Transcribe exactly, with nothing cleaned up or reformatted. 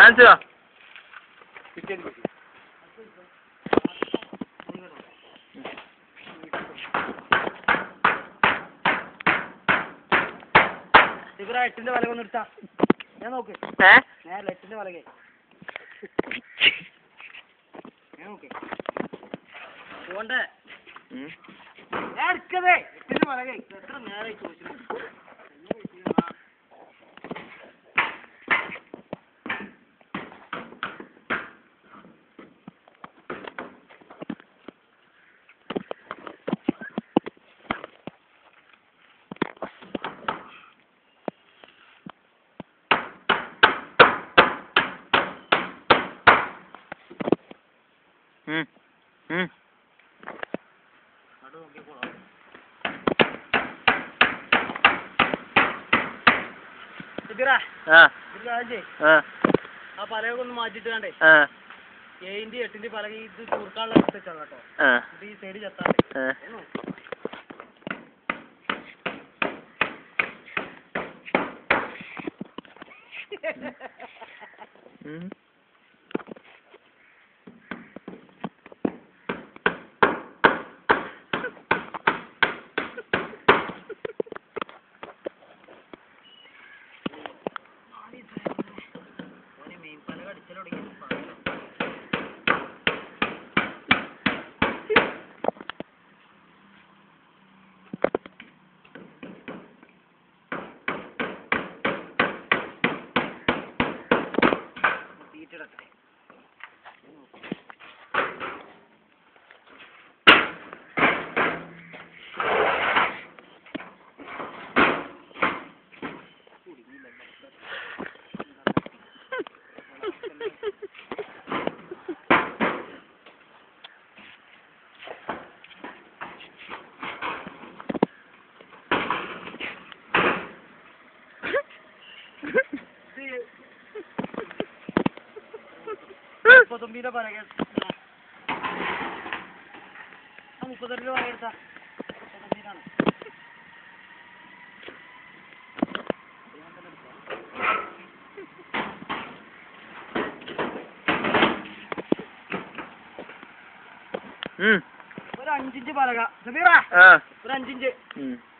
Answer എട്ടിന്റെ വല കൊണ്ട് എടുത്താ ഞാൻ നോക്ക് ഞാൻ എട്ടിന്റെ വലകെ ഞാൻ നോക്ക് പോണ്ടേ ഞാൻ എടുക്കതേ എട്ടിന്റെ വലകെ എത്ര നേരെ ചോദിച്ചു Hmm. Hmm. ആ പലയൊക്കെ ഒന്ന് മാറ്റിട്ട് കണ്ടേ ഏഴിന്റെ എട്ടിന്റെ പല ഇത് തൂർക്കാനുള്ള വെച്ചാണ് കേട്ടോ ഇത് ഈ സൈഡ് ചത്താണ്ട് മുപ്പത്തൊമ്പതിന്റെ പലക മുപ്പത്തെട്ടിന്റെ പലക എടുത്താ മുപ്പത്തൊമ്പതിനാണ് ഒരു അഞ്ചിഞ്ച് പലക ഒരു അഞ്ചിഞ്ച്